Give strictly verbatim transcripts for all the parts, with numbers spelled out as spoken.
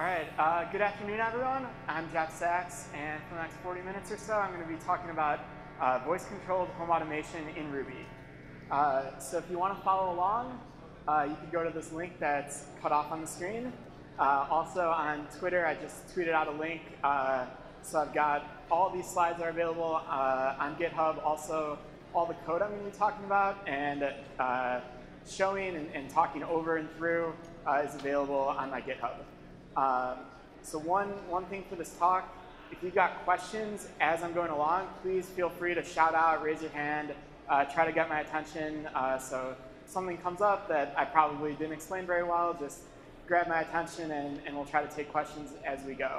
right, uh, good afternoon, everyone. I'm Jeff Sachs, and for the next forty minutes or so, I'm going to be talking about uh, voice-controlled home automation in Ruby. Uh, so if you want to follow along, uh, you can go to this link that's cut off on the screen. Uh, also on Twitter, I just tweeted out a link. Uh, so I've got all these slides are available uh, on GitHub. Also, all the code I'm going to be talking about and uh, showing and, and talking over and through uh, is available on my GitHub. Um, so one, one thing for this talk, if you've got questions as I'm going along, please feel free to shout out, raise your hand, uh, try to get my attention. Uh, so if something comes up that I probably didn't explain very well, just grab my attention and, and we'll try to take questions as we go.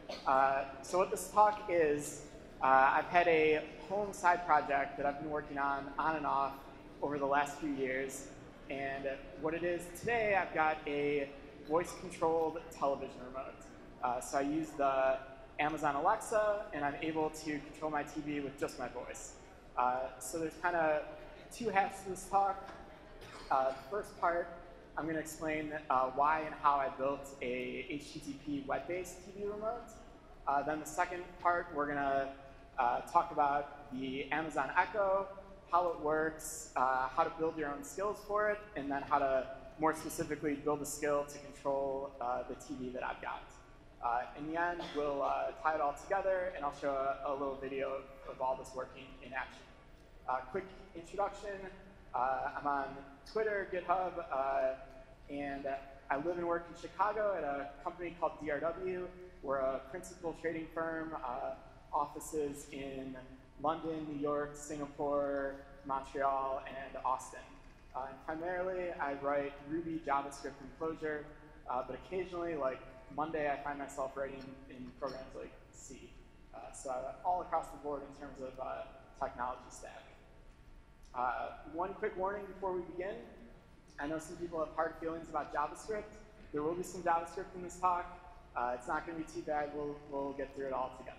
Uh, so what this talk is, uh, I've had a home side project that I've been working on on and off over the last few years. And what it is today, I've got a voice-controlled television remote. Uh, so I use the Amazon Alexa, and I'm able to control my T V with just my voice. Uh, so there's kind of two halves to this talk. Uh, the first part, I'm going to explain uh, why and how I built a H T T P web-based T V remote. Uh, then the second part, we're going to uh, talk about the Amazon Echo, how it works, uh, how to build your own skills for it, and then how to more specifically build a skill to control uh, the T V that I've got. Uh, in the end, we'll uh, tie it all together, and I'll show a, a little video of, of all this working in action. Uh, quick introduction, uh, I'm on Twitter, GitHub, uh, and I live and work in Chicago at a company called D R W. We're a principal trading firm, uh, offices in London, New York, Singapore, Montreal, and Austin. Uh, and primarily, I write Ruby, JavaScript, and Clojure, uh, but occasionally, like Monday, I find myself writing in programs like C. Uh, so uh, all across the board in terms of uh, technology stack. Uh, one quick warning before we begin. I know some people have hard feelings about JavaScript. There will be some JavaScript in this talk. Uh, it's not going to be too bad. We'll, we'll get through it all together.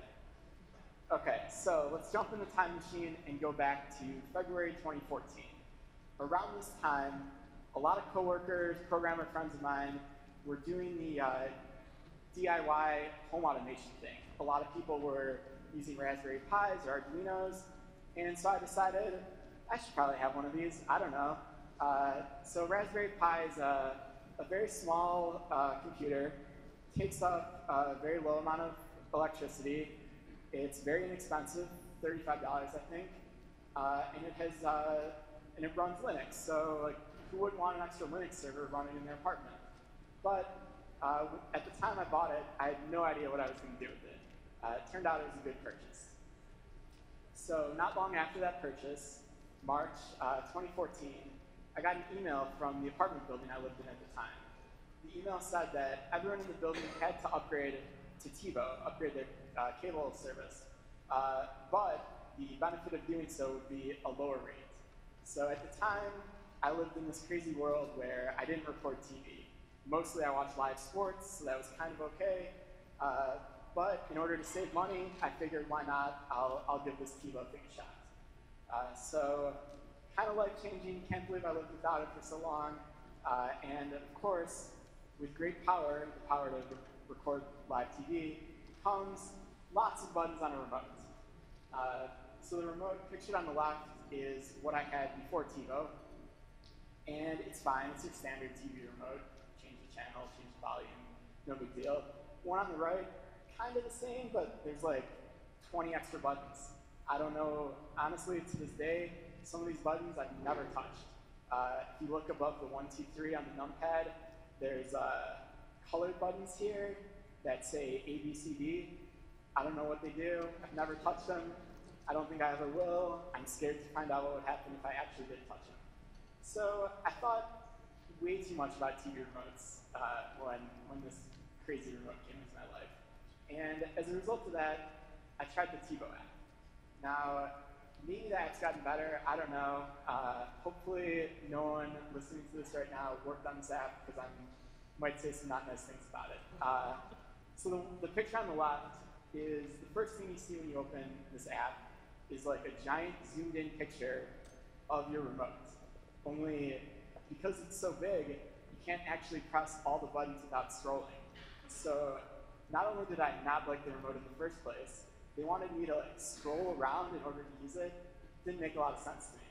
OK, so let's jump in the time machine and go back to February twenty fourteen. Around this time, a lot of coworkers, programmer friends of mine, were doing the uh, D I Y home automation thing. A lot of people were using Raspberry Pis or Arduinos, and so I decided I should probably have one of these. I don't know. Uh, so Raspberry Pi is a, a very small uh, computer, takes up a very low amount of electricity. It's very inexpensive, thirty-five dollars I think, uh, and it has uh, and it runs Linux. So like, who wouldn't want an extra Linux server running in their apartment? But uh, at the time I bought it, I had no idea what I was going to do with it. Uh, it turned out it was a good purchase. So not long after that purchase, March uh, twenty fourteen, I got an email from the apartment building I lived in at the time. The email said that everyone in the building had to upgrade to TiVo, upgrade their uh, cable service. Uh, but the benefit of doing so would be a lower rate. So at the time, I lived in this crazy world where I didn't record T V. Mostly I watched live sports, so that was kind of OK. Uh, but in order to save money, I figured, why not? I'll, I'll give this TiVo thing a shot. Uh, so kind of life-changing. Can't believe I lived without it for so long. Uh, and of course, with great power, the power to re record live T V, comes lots of buttons on a remote. Uh, so the remote pictured on the left is what I had before TiVo. And it's fine. It's your standard T V remote. Change the channel, change the volume, no big deal. One on the right, kind of the same, but there's like twenty extra buttons. I don't know, honestly, to this day, some of these buttons I've never touched. Uh, if you look above the one, two, three on the numpad, there's uh, colored buttons here that say A, B, C, D. I don't know what they do. I've never touched them. I don't think I ever will. I'm scared to find out what would happen if I actually did touch them. So I thought way too much about T V remotes uh, when, when this crazy remote came into my life. And as a result of that, I tried the TiVo app. Now, maybe the app's gotten better. I don't know. Uh, hopefully, no one listening to this right now worked on this app, because I might say some not nice things about it. Uh, so the, the picture on the left is the first thing you see when you open this app is like a giant zoomed-in picture of your remote. Only because it's so big, you can't actually press all the buttons without scrolling. So not only did I not like the remote in the first place, they wanted me to like scroll around in order to use it. Didn't make a lot of sense to me.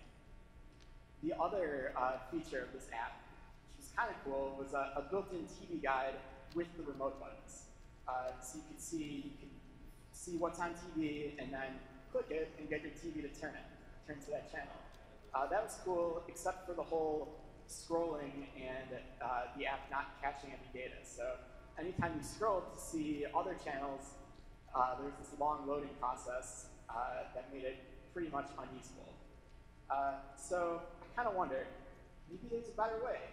The other uh, feature of this app, which was kind of cool, was a, a built-in T V guide with the remote buttons. Uh, so you could see you could see what's on T V and then click it and get your T V to turn it, turn to that channel. Uh, that was cool, except for the whole scrolling and uh, the app not caching any data. So anytime you scroll to see other channels, uh, there's this long loading process uh, that made it pretty much unusable. Uh, so I kind of wondered, maybe there's a better way.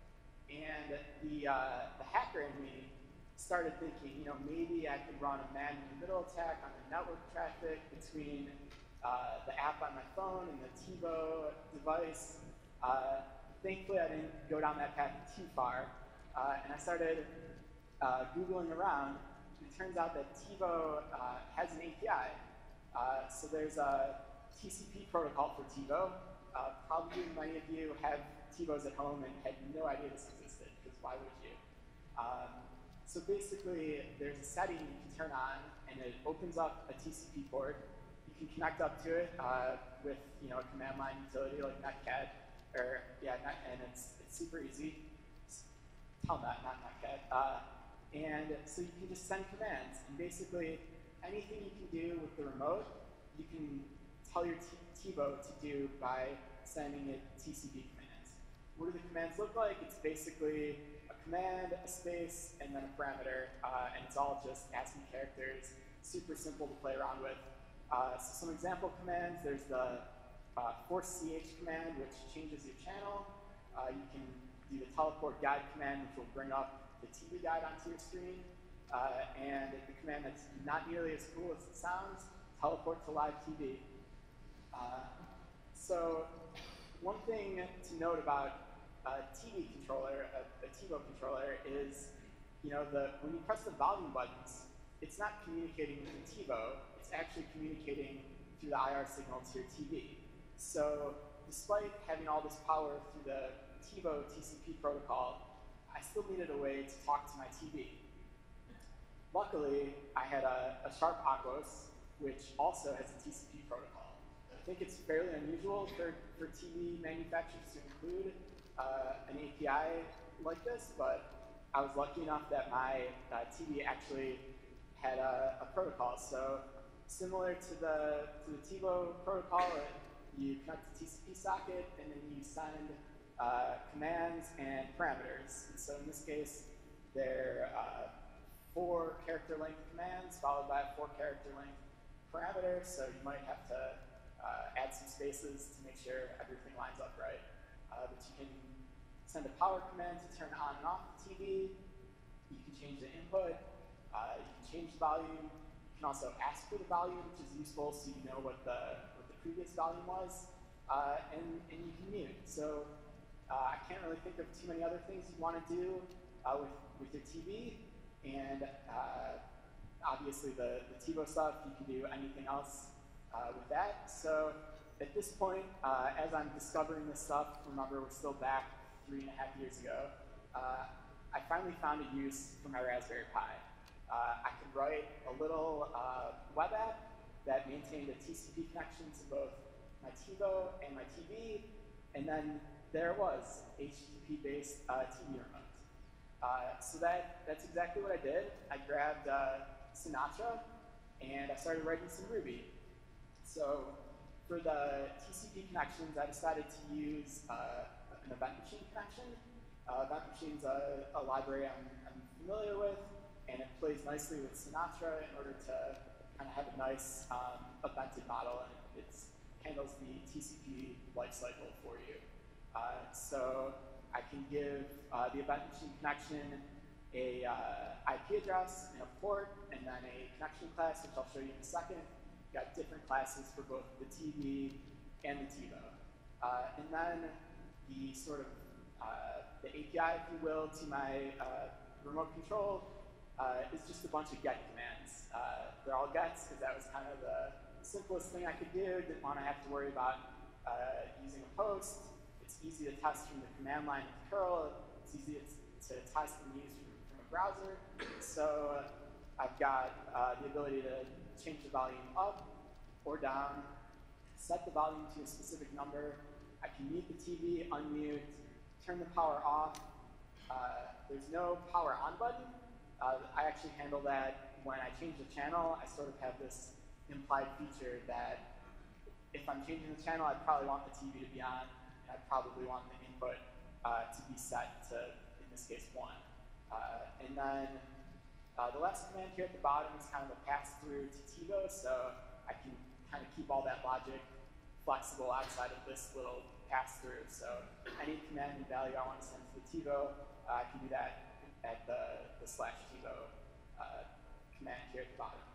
And the, uh, the hacker in me started thinking, you know, maybe I could run a man in the middle attack on the network traffic between uh, the app on my phone and the TiVo device. Uh, thankfully, I didn't go down that path too far. Uh, and I started uh, Googling around. And it turns out that TiVo uh, has an A P I. Uh, so there's a T C P protocol for TiVo. Uh, probably many of you have TiVos at home and had no idea this existed, because why would you? Um, so basically, there's a setting you can turn on, and it opens up a T C P port. You can connect up to it uh, with you know a command line utility like Netcat, or yeah, net, and it's it's super easy. Telnet, not Netcat. Uh, and so you can just send commands, and basically anything you can do with the remote, you can tell your TiVo to do by sending it T C P commands. What do the commands look like? It's basically a command, a space, and then a parameter, uh, and it's all just ASCII characters, super simple to play around with. Uh, so some example commands, there's the uh, force C H command, which changes your channel. Uh, you can do the teleport guide command, which will bring up the T V guide onto your screen. Uh, and the command that's not nearly as cool as it sounds, teleport to live T V. Uh, so one thing to note about a T V controller, a, a TiVo controller, is you know the when you press the volume buttons, it's not communicating with the TiVo. It's actually communicating through the I R signal to your T V. So despite having all this power through the TiVo T C P protocol, I still needed a way to talk to my T V. Luckily, I had a, a Sharp Aquos, which also has a T C P protocol. I think it's fairly unusual for, for T V manufacturers to include uh, an A P I like this, but I was lucky enough that my uh, T V actually had a, a protocol. So similar to the, to the TiVo protocol, you connect the T C P socket, and then you send uh, commands and parameters. And so in this case, they're uh, four character length commands followed by a four character length parameter. So you might have to uh, add some spaces to make sure everything lines up right. Uh, but you can send a power command to turn on and off the T V. You can change the input. Uh, you can change the volume. You can also ask for the volume, which is useful so you know what the, what the previous volume was. Uh, and, and you can mute. So uh, I can't really think of too many other things you want to do uh, with, with your T V. And uh, obviously the, the TiVo stuff, you can do anything else uh, with that. So at this point, uh, as I'm discovering this stuff, remember we're still back three and a half years ago, uh, I finally found a use for my Raspberry Pi. Uh, I could write a little uh, web app that maintained a T C P connection to both my TiVo and my T V, and then there it was, H T T P-based uh, T V remote. Uh, so that, that's exactly what I did. I grabbed uh, Sinatra, and I started writing some Ruby. So for the T C P connections, I decided to use uh, an Event Machine connection. Uh, Event Machine's a, a library I'm, I'm familiar with, and it plays nicely with Sinatra in order to kind of have a nice um, evented model, and it it's, handles the T C P lifecycle for you. Uh, so I can give uh, the Event Machine connection a uh, I P address and a port, and then a connection class, which I'll show you in a second. Got different classes for both the T V and the TiVo. Uh, and then the sort of uh, the A P I, if you will, to my uh, remote control uh, is just a bunch of get commands. Uh, they're all gets because that was kind of the simplest thing I could do. Didn't want to have to worry about uh, using a post. It's easy to test from the command line with curl. It's easy to, to test and use from, from a browser. So I've got uh, the ability to change the volume up or down, set the volume to a specific number. I can mute the T V, unmute, turn the power off. Uh, there's no power on button. Uh, I actually handle that when I change the channel. I sort of have this implied feature that if I'm changing the channel, I'd probably want the T V to be on, and I'd probably want the input uh, to be set to, in this case, one. Uh, and then uh, the last command here at the bottom is kind of a pass-through to TiVo, so I can kind of keep all that logic flexible outside of this little pass-through. So any command and value I want to send to the TiVo, uh, I can do that at the, the slash TiVo uh, command here at the bottom.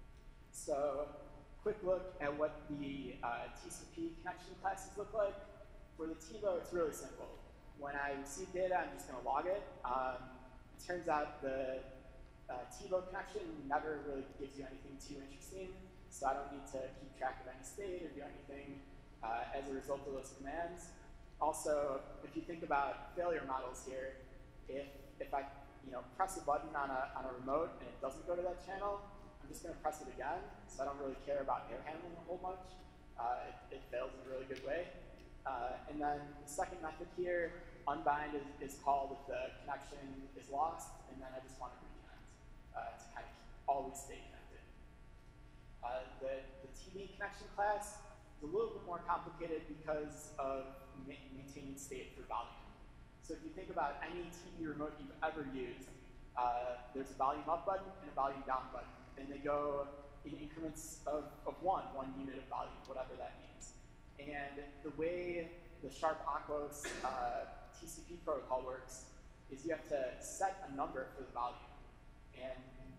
So quick look at what the uh, T C P connection classes look like. For the TiVo, it's really simple. When I receive data, I'm just going to log it. Um, it turns out the uh, TiVo connection never really gives you anything too interesting, so I don't need to keep track of any state or do anything uh, as a result of those commands. Also, if you think about failure models here, if if I you know press a button on a on a remote and it doesn't go to that channel, I'm just going to press it again. So I don't really care about air handling a whole much. Uh, it, it fails in a really good way. Uh, and then the second method here, unbind, is, is called if the connection is lost, and then I just want to reconnect uh, to kind of always stay connected. Uh, the, the T V connection class is a little bit more complicated because of ma maintaining state for volume. So if you think about any T V remote you've ever used, uh, there's a volume up button and a volume down button, and they go in increments of, of one, one unit of volume, whatever that means. And the way the SharpAquos uh, T C P protocol works is you have to set a number for the volume. And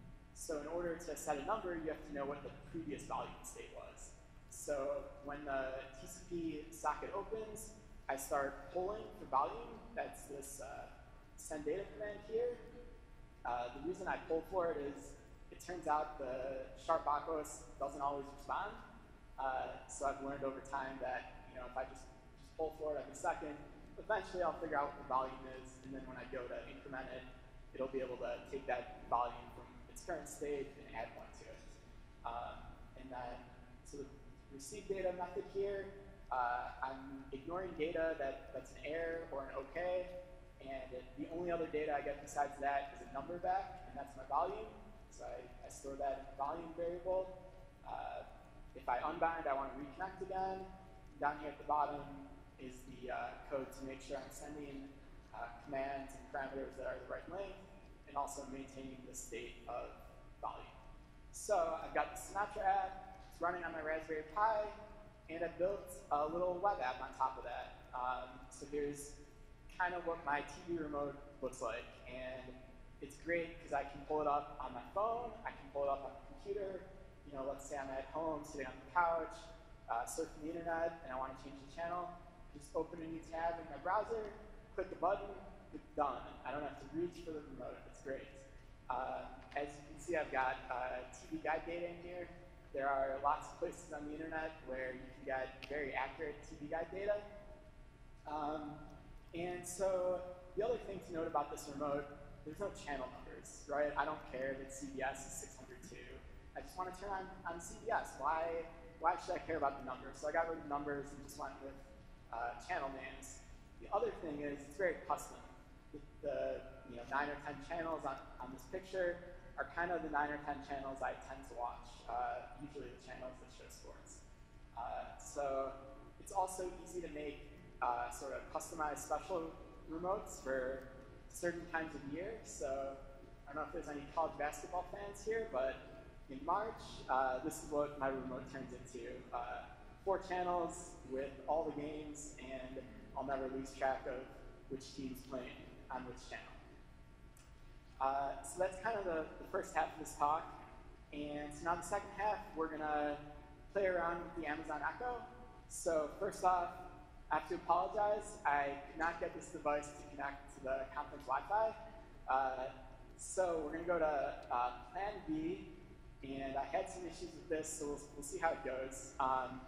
so in order to set a number, you have to know what the previous volume state was. So when the T C P socket opens, I start polling for volume. That's this uh, send data command here. Uh, the reason I pull for it is it turns out the SharpAquos doesn't always respond. Uh, so I've learned over time that you know if I just, just pull for it every second, eventually I'll figure out what the volume is, and then when I go to increment it, it'll be able to take that volume from its current state and add one to it. Um, and then, so the receive data method here, uh, I'm ignoring data that, that's an error or an OK, and it, the only other data I get besides that is a number back, and that's my volume. So I, I store that in the volume variable. Uh, if I unbind, I want to reconnect again. Down here at the bottom is the uh, code to make sure I'm sending uh, commands and parameters that are the right length, and also maintaining the state of volume. So I've got the Sinatra app. It's running on my Raspberry Pi, and I built a little web app on top of that. Um, so here's kind of what my T V remote looks like, and it's great because I can pull it up on my phone, I can pull it up on the computer. You know, let's say I'm at home, sitting on the couch, uh, surfing the internet, and I want to change the channel. Just open a new tab in my browser, click the button, it's done. I don't have to reach for the remote. It's great. Uh, as you can see, I've got uh, T V guide data in here. There are lots of places on the internet where you can get very accurate T V guide data. Um, and so the other thing to note about this remote, there's no channel numbers, right? I don't care that C B S is six hundred two. I just want to turn on, on C B S. Why, why should I care about the numbers? So I got rid of numbers and just went with uh, channel names. The other thing is it's very custom. The, the you know, nine or ten channels on, on this picture are kind of the nine or ten channels I tend to watch, uh, usually the channels that show sports. Uh, so it's also easy to make uh, sort of customized special remotes for certain times of year. So I don't know if there's any college basketball fans here, but in March, uh, this is what my remote turns into. Uh, four channels with all the games, and I'll never lose track of which team's playing on which channel. Uh, so that's kind of the, the first half of this talk. And so now the second half, we're going to play around with the Amazon Echo. So first off, I have to apologize. I could not get this device to connect to the conference Wi-Fi. Uh, so we're going to go to uh, Plan B. And I had some issues with this, so we'll, we'll see how it goes. Um,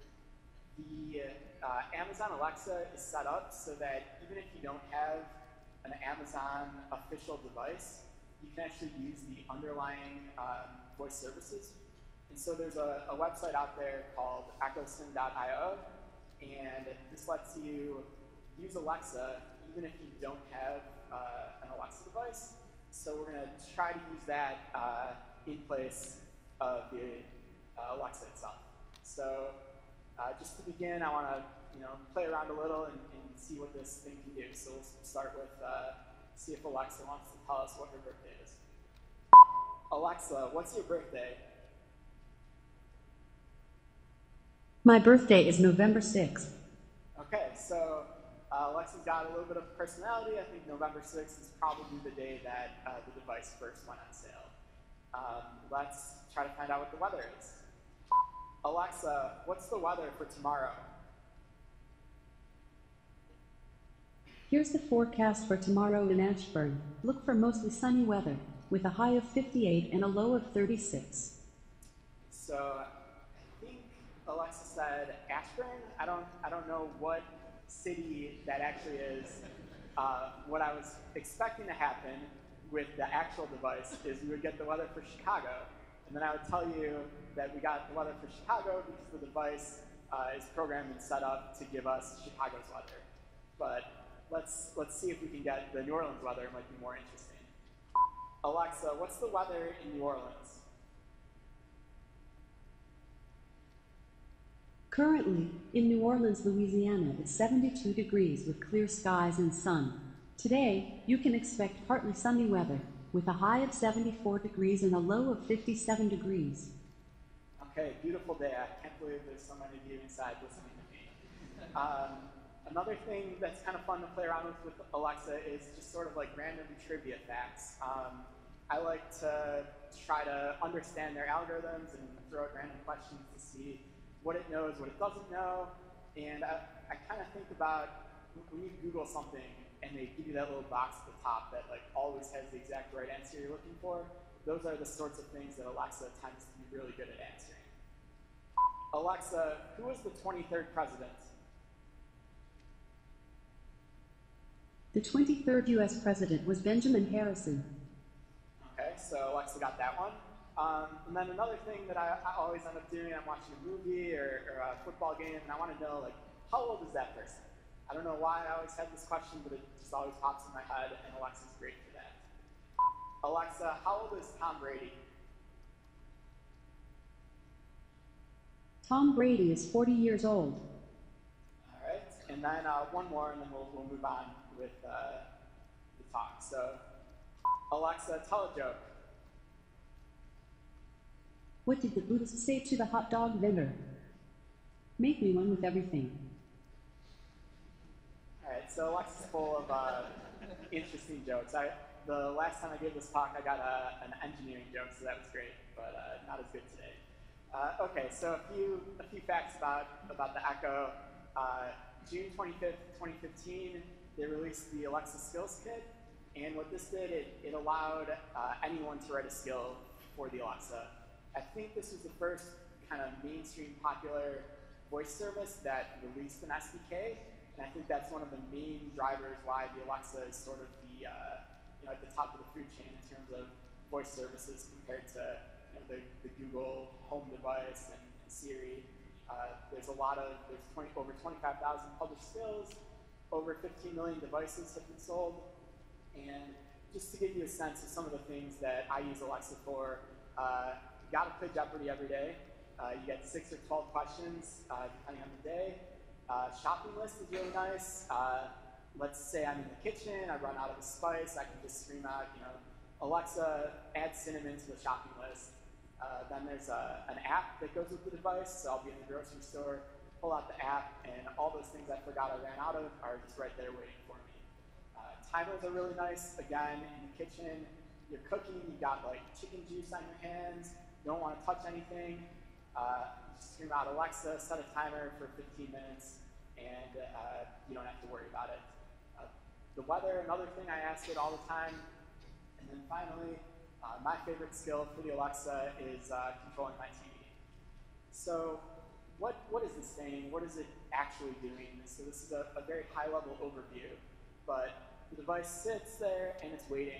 the uh, Amazon Alexa is set up so that even if you don't have an Amazon official device, you can actually use the underlying um, voice services. And so there's a, a website out there called echosyn dot i o, and this lets you use Alexa even if you don't have uh, an Alexa device. So we're going to try to use that uh, in place of the uh, Alexa itself. So uh, just to begin, I want to you know play around a little and, and see what this thing can do. So we'll start with uh, see if Alexa wants to tell us what her birthday is. Alexa, what's your birthday? My birthday is November sixth. Okay, so uh, Alexa's got a little bit of personality. I think November sixth is probably the day that uh, the device first went on sale. Um, let's try to find out what the weather is. Alexa, what's the weather for tomorrow? Here's the forecast for tomorrow in Ashburn. Look for mostly sunny weather, with a high of fifty-eight and a low of thirty-six. So I think Alexa said Ashburn. I don't, I don't know what city that actually is. Uh, what I was expecting to happen with the actual device is we would get the weather for Chicago, and then I would tell you that we got the weather for Chicago because the device uh, is programmed and set up to give us Chicago's weather. But let's let's see if we can get the New Orleans weather. It might be more interesting. Alexa, what's the weather in New Orleans? Currently, in New Orleans, Louisiana, it's seventy-two degrees with clear skies and sun. Today, you can expect partly sunny weather, with a high of seventy-four degrees and a low of fifty-seven degrees. Okay, beautiful day. I can't believe there's so many of you inside listening to me. Um, another thing that's kind of fun to play around with with Alexa is just sort of like random trivia facts. Um, I like to try to understand their algorithms and throw out random questions to see what it knows, what it doesn't know. And I, I kind of think about when you Google something and they give you that little box at the top that like always has the exact right answer you're looking for, those are the sorts of things that Alexa tends to be really good at answering. Alexa, who was the twenty-third president? The twenty-third U S president was Benjamin Harrison. Okay, so Alexa got that one. Um, and then another thing that I, I always end up doing, I'm watching a movie or, or a football game, and I want to know, like, how old is that person? I don't know why I always have this question, but it just always pops in my head, and Alexa's great for that. Alexa, how old is Tom Brady? Tom Brady is forty years old. All right, and then uh, one more, and then we'll, we'll move on with uh, the talk. So, Alexa, tell a joke. What did the Buddhist say to the hot dog vendor? Make me one with everything. All right, so Alexa's full of uh, interesting jokes. I, the last time I gave this talk, I got a, an engineering joke, so that was great, but uh, not as good today. Uh, okay, so a few a few facts about about the Echo. Uh, June twenty-fifth, twenty fifteen, they released the Alexa Skills Kit, and what this did, it, it allowed uh, anyone to write a skill for the Alexa. I think this was the first kind of mainstream popular voice service that released an S D K, and I think that's one of the main drivers why the Alexa is sort of the uh, you know at the top of the food chain in terms of voice services compared to you know, the, the Google Home device and, and Siri. Uh, there's a lot of there's twenty, over twenty-five thousand published skills, over fifteen million devices have been sold, and just to give you a sense of some of the things that I use Alexa for. Uh, You gotta play Jeopardy every day. Uh, you get six or twelve questions, uh, depending on the day. Uh, shopping list is really nice. Uh, let's say I'm in the kitchen, I run out of a spice, I can just scream out, you know, Alexa, add cinnamon to the shopping list. Uh, then there's a, an app that goes with the device, so I'll be in the grocery store, pull out the app, and all those things I forgot I ran out of are just right there waiting for me. Uh, timers are really nice. Again, in the kitchen, you're cooking, you got like chicken juice on your hands, you don't want to touch anything, uh, just scream out Alexa, set a timer for fifteen minutes, and uh, you don't have to worry about it. Uh, the weather, another thing I ask it all the time. And then finally, uh, my favorite skill for the Alexa is uh, controlling my T V. So what, what is this thing? What is it actually doing? So this is a, a very high level overview, but the device sits there and it's waiting. It's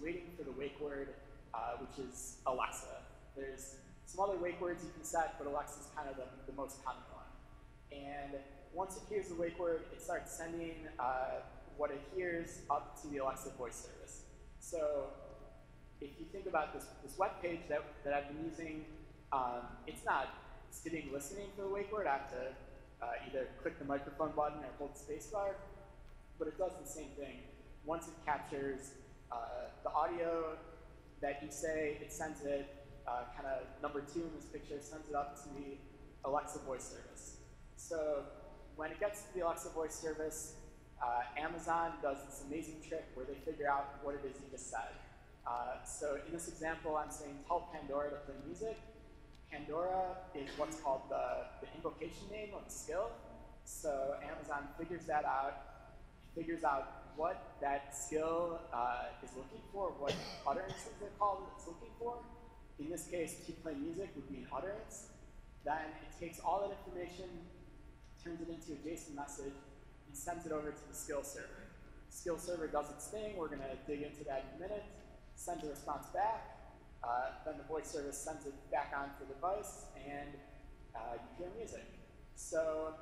waiting for the wake word, uh, which is Alexa. There's some other wake words you can set, but Alexa is kind of the, the most common one. And once it hears the wake word, it starts sending uh, what it hears up to the Alexa voice service. So if you think about this, this web page that, that I've been using, um, it's not sitting listening for the wake word. I have to uh, either click the microphone button or hold the space bar, but it does the same thing. Once it captures uh, the audio that you say, it sends it, uh, kind of number two in this picture, sends it up to the Alexa voice service. So when it gets to the Alexa voice service, uh, Amazon does this amazing trick where they figure out what it is you just said. Uh, so in this example, I'm saying tell Pandora to play music. Pandora is what's called the, the invocation name of the skill. So Amazon figures that out, figures out what that skill uh, is looking for, what utterances they're called it's looking for. In this case, to play music would be an utterance. Then it takes all that information, turns it into a JSON message, and sends it over to the skill server. Skill server does its thing. We're going to dig into that in a minute. Sends a response back. Uh, then the voice service sends it back onto the device, and uh, you hear music. So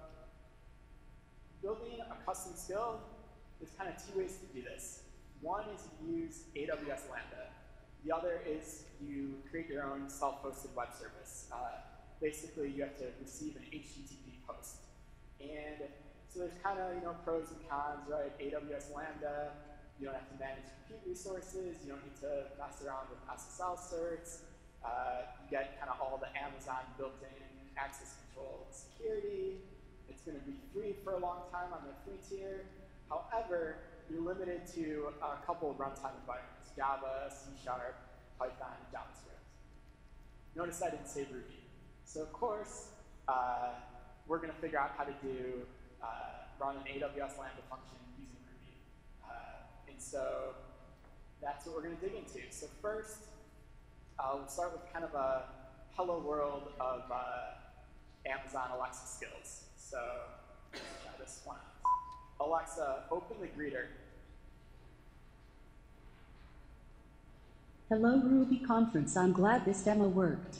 building a custom skill, there's kind of two ways to do this. One is you use A W S Lambda. The other is you create your own self-hosted web service. Uh, basically, you have to receive an H T T P post. And so there's kind of you know pros and cons, right? A W S Lambda, you don't have to manage compute resources. You don't need to mess around with S S L certs. Uh, you get kind of all the Amazon built-in access control and security. It's going to be free for a long time on the free tier. However, you're limited to a couple of runtime environments: Java, C Sharp, Python, and JavaScript. Notice I didn't say Ruby. So of course, uh, we're going to figure out how to do uh, run an A W S Lambda function using Ruby. Uh, and so that's what we're going to dig into. So first, uh, we'll start with kind of a hello world of uh, Amazon Alexa skills. So let's try this one out. Alexa, open the greeter. Hello Ruby conference, I'm glad this demo worked.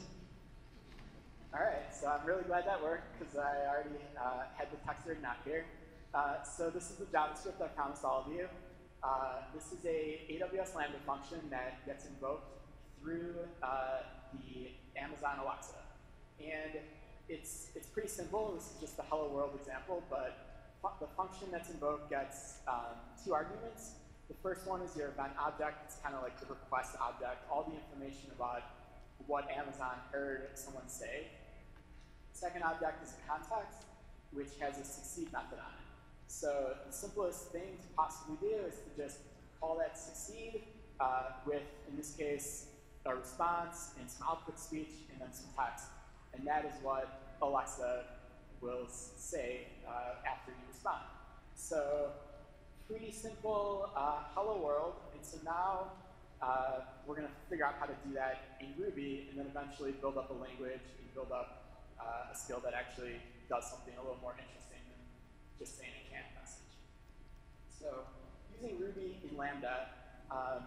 All right, so I'm really glad that worked because I already uh, had the text written out here. Uh, so this is the JavaScript I promised all of you. Uh, this is a AWS Lambda function that gets invoked through uh, the Amazon Alexa. And it's, it's pretty simple. This is just the hello world example, but fu the function that's invoked gets um, two arguments. The first one is your event object. It's kind of like the request object, all the information about what Amazon heard someone say. The second object is a context, which has a succeed method on it. So the simplest thing to possibly do is to just call that succeed uh, with, in this case, a response and some output speech and then some text. And that is what Alexa will say uh, after you respond. So pretty simple uh, hello world. And so now uh, we're going to figure out how to do that in Ruby and then eventually build up a language and build up uh, a skill that actually does something a little more interesting than just saying a can message. So using Ruby in Lambda, um,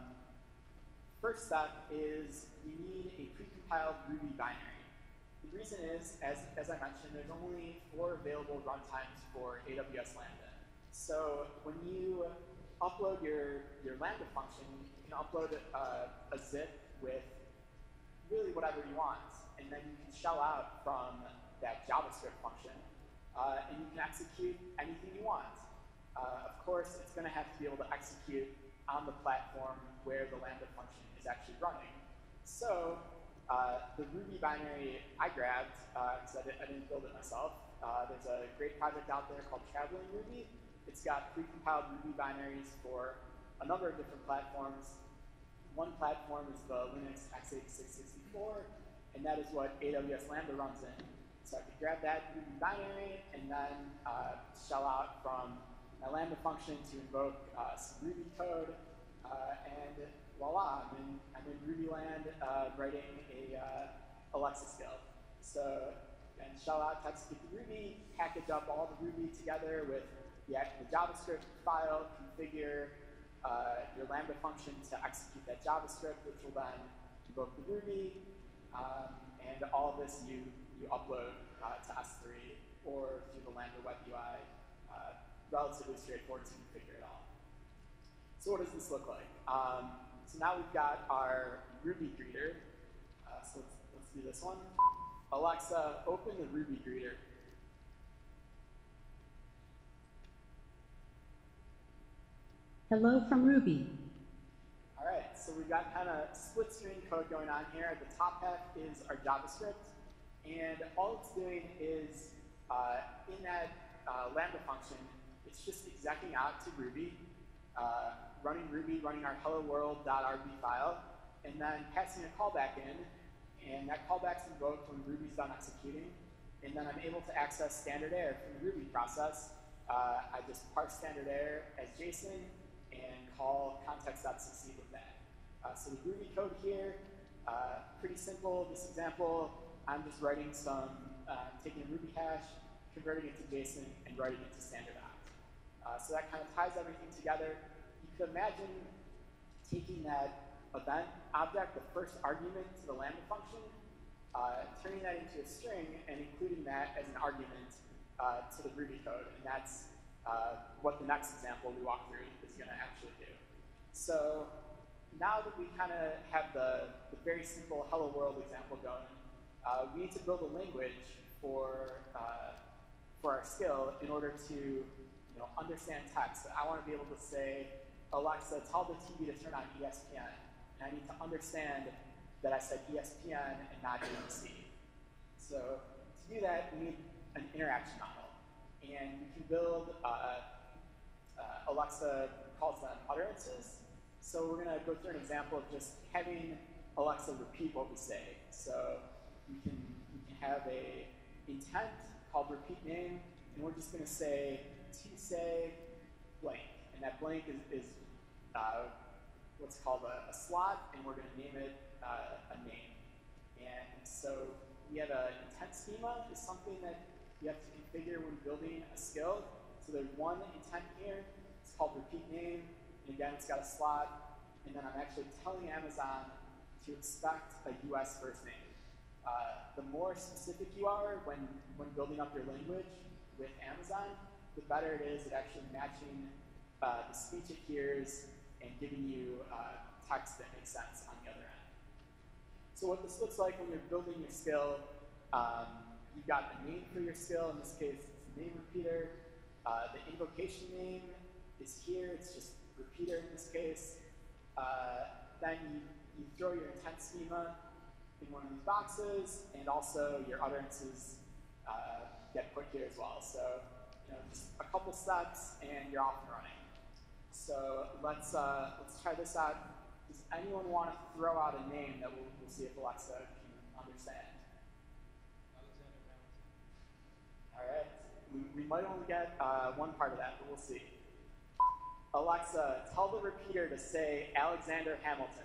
first step is you need a precompiled Ruby binary. The reason is, as, as I mentioned, there's only four available runtimes for A W S Lambda. So when you upload your, your Lambda function, you can upload a, a zip with really whatever you want. And then you can shell out from that JavaScript function. Uh, and you can execute anything you want. Uh, of course, it's going to have to be able to execute on the platform where the Lambda function is actually running. So uh, the Ruby binary I grabbed, because uh, I, I didn't build it myself, uh, there's a great project out there called Traveling Ruby. It's got precompiled Ruby binaries for a number of different platforms. One platform is the Linux x eighty-six sixty-four, and that is what A W S Lambda runs in. So I could grab that Ruby binary and then uh, shell out from my Lambda function to invoke uh, some Ruby code, uh, and voila, I'm in, I'm in Ruby land uh, writing a uh, Alexa skill. So and shell out text get the Ruby, package up all the Ruby together with the, the JavaScript file, configure uh, your Lambda function to execute that JavaScript, which will then invoke the Ruby, um, and all of this you, you upload uh, to S three or through the Lambda web U I. Uh, relatively straightforward to configure it all. So what does this look like? Um, so now we've got our Ruby greeter. Uh, so let's, let's do this one. Alexa, open the Ruby greeter. Hello from Ruby. All right, so we've got kind of split screen code going on here. The top half is our JavaScript, and all it's doing is uh, in that uh, Lambda function, it's just execing out to Ruby, uh, running Ruby, running our hello world.rb file, and then passing a callback in, and that callback's invoked when Ruby's done executing, and then I'm able to access standard error from the Ruby process. Uh, I just parse standard error as JSON and call context.succeed with that. Uh, so the Ruby code here, uh, pretty simple. This example, I'm just writing some, uh, taking a Ruby hash, converting it to JSON, and writing it to standard out. Uh, so that kind of ties everything together. You could imagine taking that event object, the first argument to the Lambda function, uh, turning that into a string and including that as an argument uh, to the Ruby code. And that's uh, what the next example we walk through is going to actually do. So now that we kind of have the, the very simple hello world example going, uh, we need to build a language for, uh, for our skill in order to you know, understand text. I want to be able to say, Alexa, tell the T V to turn on E S P N. And I need to understand that I said E S P N and not A B C. So to do that, we need an interaction model. And we can build, uh, uh, Alexa calls them utterances. So we're going to go through an example of just having Alexa repeat what we say. So we can, we can have a intent called repeat name, and we're just going to say, to say blank. And that blank is, is uh, what's called a, a slot, and we're going to name it uh, a name. And so we have an intent schema is something that you have to configure when building a skill. So there's one intent here. It's called repeat name. And again, it's got a slot. And then I'm actually telling Amazon to expect a U S first name. Uh, the more specific you are when, when building up your language with Amazon, the better it is at actually matching uh, the speech it hears and giving you uh, text that makes sense on the other end. So what this looks like when you're building your skill, um, you've got a name for your skill. In this case, it's the name repeater. Uh, the invocation name is here. It's just repeater in this case. Uh, then you, you throw your intent schema in one of these boxes, and also your utterances uh, get put here as well. So you know, just a couple steps, and you're off and running. So let's uh, let's try this out. Does anyone want to throw out a name that we'll, we'll see if Alexa can understand? All right. We, we might only get uh, one part of that, but we'll see. Alexa, tell the repeater to say Alexander Hamilton.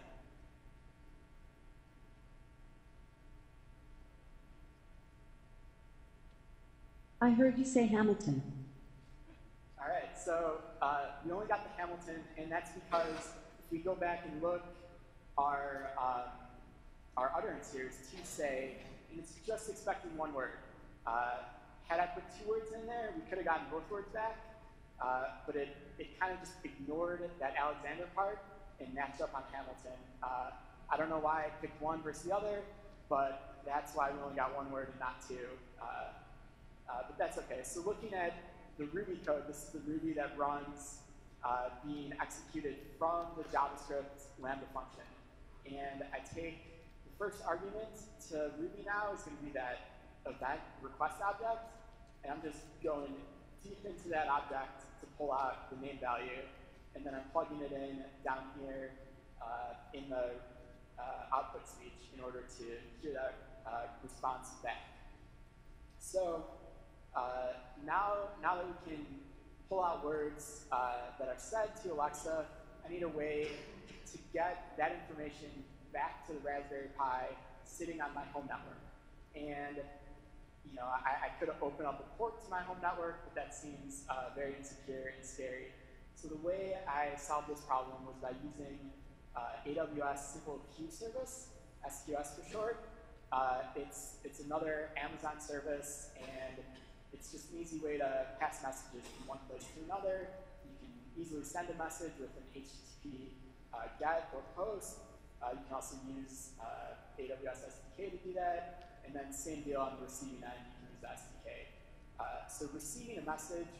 I heard you say Hamilton. All right, so uh, we only got the Hamilton, and that's because if we go back and look, our, um, our utterance here is to say, and it's just expecting one word. Uh, had I put two words in there, we could have gotten both words back, uh, but it, it kind of just ignored that Alexander part and matched up on Hamilton. Uh, I don't know why I picked one versus the other, but that's why we only got one word and not two. Uh, uh, but that's okay. So looking at the Ruby code, this is the Ruby that runs uh, being executed from the JavaScript Lambda function. And I take the first argument to Ruby now is going to be that event request object. And I'm just going deep into that object to pull out the name value. And then I'm plugging it in down here uh, in the uh, output speech in order to hear that uh, response back. So uh, now, now that we can pull out words uh, that are said to Alexa, I need a way to get that information back to the Raspberry Pi sitting on my home network. And you know, I, I could open up a port to my home network, but that seems uh, very insecure and scary. So the way I solved this problem was by using uh, A W S Simple Queue Service, S Q S for short. Uh, it's, it's another Amazon service, and it's just an easy way to pass messages from one place to another. You can easily send a message with an H T T P uh, GET or POST. Uh, you can also use uh, A W S S D K to do that, and then same deal on the receiving end, you can use the S D K. Uh, so receiving a message,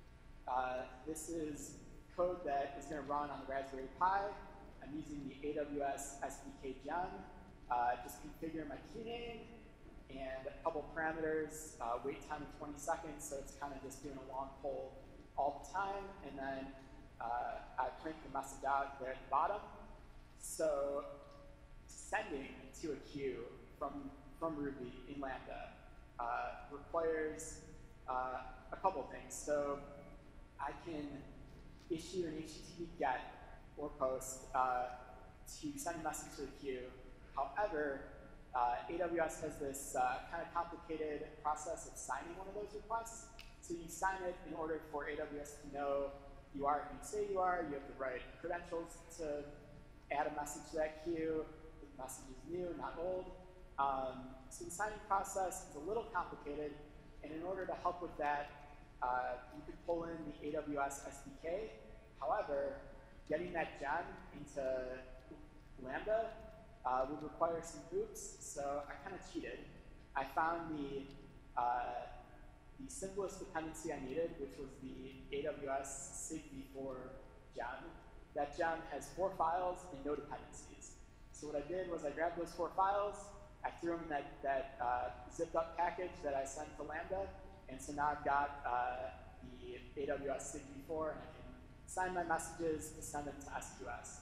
uh, this is code that is going to run on the Raspberry Pi. I'm using the A W S S D K gem. Uh, just configure my key name and a couple parameters, uh, wait time of twenty seconds, so it's kind of just doing a long poll all the time, and then uh, I print the message out there at the bottom. So sending to a queue from, from Ruby in Lambda uh, requires uh, a couple things. So I can issue an H T T P GET or POST uh, to send a message to the queue. However, uh, A W S has this uh, kind of complicated process of signing one of those requests. So you sign it in order for A W S to know you are who you say you are, you have the right credentials to add a message to that queue, the message is new, not old. Um, so the signing process is a little complicated, and in order to help with that, uh, you could pull in the A W S S D K. However, getting that gem into Lambda uh, would require some hoops, so I kind of cheated. I found the, uh, the simplest dependency I needed, which was the A W S sig v four gem. That gem has four files and no dependencies. So what I did was I grabbed those four files, I threw them in that, that uh, zipped up package that I sent to Lambda, and so now I've got uh, the A W S sig v four, and I can sign my messages to send them to S Q S.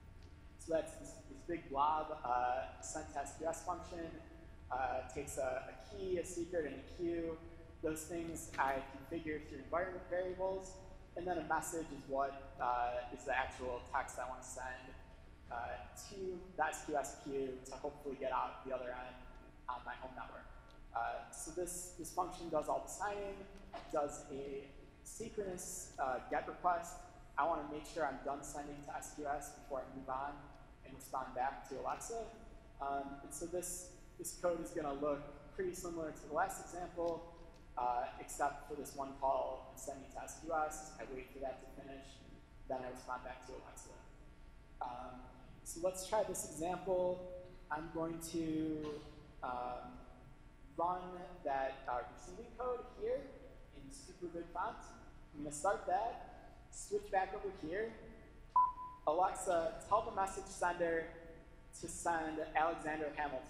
So that's this, this big blob uh, send to S Q S function. Uh, takes a, a key, a secret, and a queue. Those things I configure through environment variables. And then a message is what uh, is the actual text I want to send uh, to the S Q S queue to hopefully get out the other end on my home network. Uh, so this, this function does all the signing, does a synchronous uh, GET request. I want to make sure I'm done sending to S Q S before I move on and respond back to Alexa. Um, and so this, this code is going to look pretty similar to the last example, uh, except for this one call and sending to S Q S. I wait for that to finish, then I respond back to Alexa. Um, so let's try this example. I'm going to um, run that uh, receiving code here in super good font. I'm going to start that, switch back over here. Alexa, tell the message sender to send Alexander Hamilton.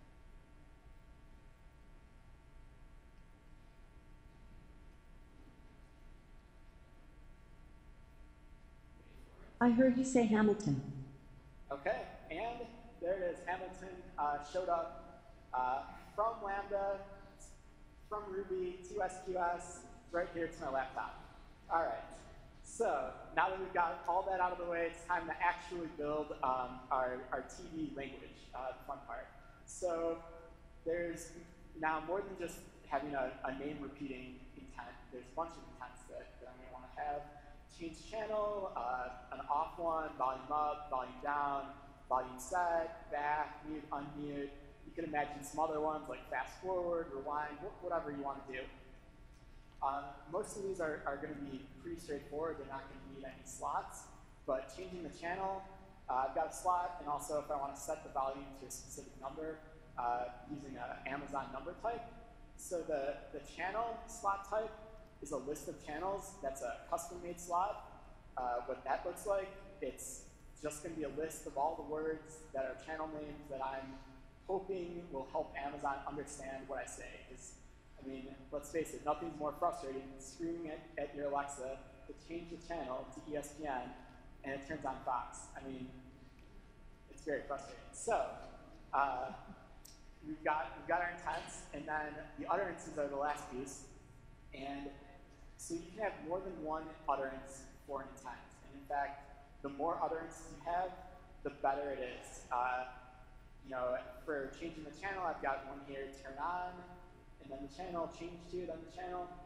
I heard you say Hamilton. Okay, and there it is. Hamilton uh, showed up uh, from Lambda, from Ruby to S Q S, right here to my laptop. All right, so now that we've got all that out of the way, it's time to actually build um, our, our T V language, uh, the fun part. So there's now more than just having a, a name repeating intent. There's a bunch of intents that, that I'm going to want to have. Change channel, uh, an off one, volume up, volume down, volume set, back, mute, unmute. You can imagine some other ones like fast forward, rewind, whatever you want to do. Um, most of these are, are going to be pretty straightforward. They're not going to need any slots. But changing the channel, uh, I've got a slot, and also if I want to set the volume to a specific number, uh, using an Amazon number type. So the, the channel slot type is a list of channels. That's a custom-made slot. Uh, what that looks like, it's just going to be a list of all the words that are channel names that I'm hoping will help Amazon understand what I say. Because, I mean, let's face it, nothing's more frustrating than screaming at, at your Alexa to change the channel to E S P N, and it turns on Fox. I mean, it's very frustrating. So, uh, we've got we've got our intents, and then the utterances are the last piece. And so you can have more than one utterance for an intent. And in fact, the more utterances you have, the better it is. Uh, you know, for changing the channel, I've got one here, turn on, and then the channel, change to, then the channel.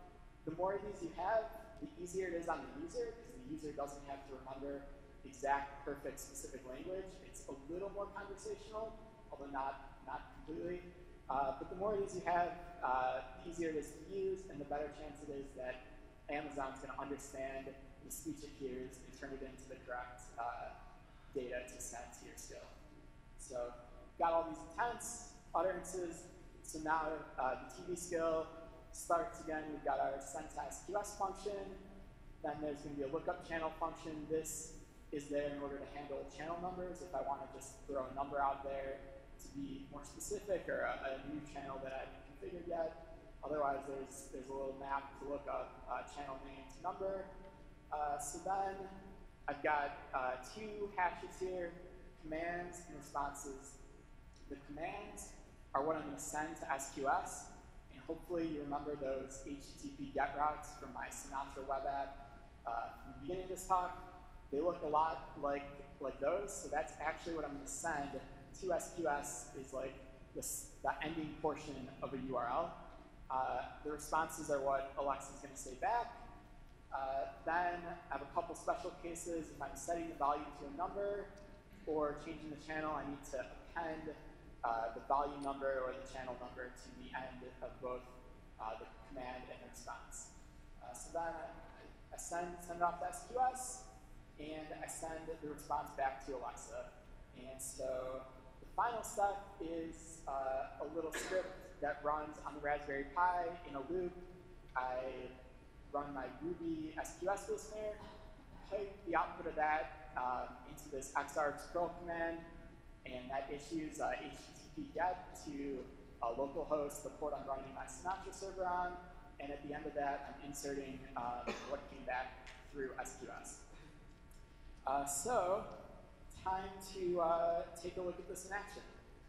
the more of these you have, the easier it is on the user, because the user doesn't have to remember exact, perfect, specific language. It's a little more conversational, although not, not completely. Uh, but the more of these you have, uh, the easier it is to use, and the better chance it is that Amazon's going to understand the speech it hears and turn it into the correct uh, data to send to your skill. So got all these intents, utterances. So now uh, the T V skill starts again. We've got our send to S Q S function. Then there's going to be a lookup channel function. This is there in order to handle channel numbers. If I want to just throw a number out there to be more specific, or a, a new channel that I haven't configured yet. Otherwise, there's there's a little map to look up uh, channel name to number. Uh, so then I've got uh, two hashes here, commands and responses. The commands are what I'm going to send to S Q S, and hopefully you remember those H T T P GET routes from my Sinatra web app uh, from the beginning of this talk. They look a lot like, like those, so that's actually what I'm going to send to S Q S, is like this, the ending portion of a U R L. Uh, the responses are what Alexa is going to say back. Uh, then I have a couple special cases. If I'm setting the value to a number or changing the channel, I need to append uh, the volume number or the channel number to the end of both uh, the command and the response. Uh, so then I, I send, send it off to S Q S, and I send the response back to Alexa. And so the final step is uh, a little script that runs on the Raspberry Pi in a loop. I run my Ruby S Q S listener, pipe the output of that um, into this X R scroll command, and that issues uh, H T T P GET to a local host, the port I'm running my Sinatra server on, and at the end of that, I'm inserting um, what came back through S Q S. Uh, so, time to uh, take a look at this in action.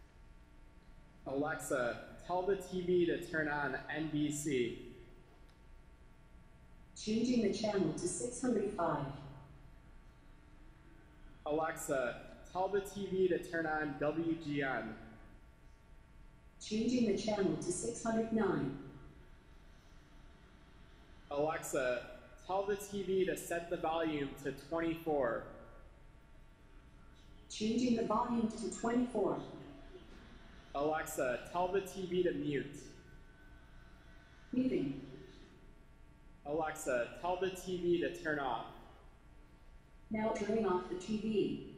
Alexa, tell the T V to turn on N B C. Changing the channel to six hundred five. Alexa, tell the T V to turn on W G N. Changing the channel to six hundred nine. Alexa, tell the T V to set the volume to twenty-four. Changing the volume to twenty-four. Alexa, tell the T V to mute. Muting. Alexa, tell the T V to turn off. Now turning off the T V.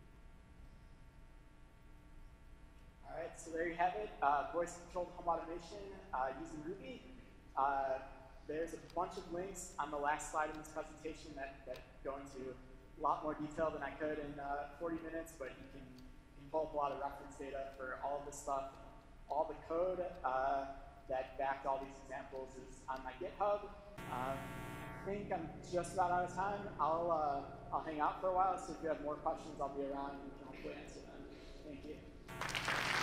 All right, so there you have it. Uh, voice-controlled home automation uh, using Ruby. Uh, there's a bunch of links on the last slide in this presentation that, that go into a lot more detail than I could in uh, forty minutes, but you can, you can pull up a lot of reference data for all of this stuff. All the code uh, that backed all these examples is on my GitHub. Um, I think I'm just about out of time. I'll, uh, I'll hang out for a while, so if you have more questions, I'll be around and we can hopefully answer them. Thank you.